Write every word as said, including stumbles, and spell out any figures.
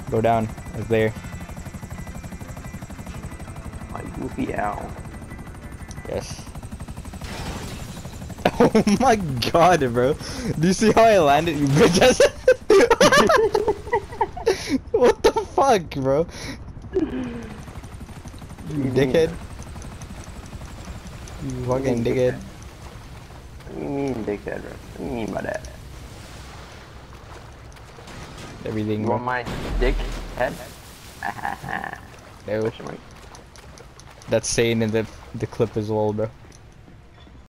Go down. It's there. My goofy owl. Yes. Oh my god, bro. Do you see how I landed, you bitch ass? What the fuck, bro? You dickhead. You fucking dickhead. What do you mean, dickhead, bro? What do you mean by that? Everything, You bro. want my dick head? No. That's saying in the, the clip as well, bro.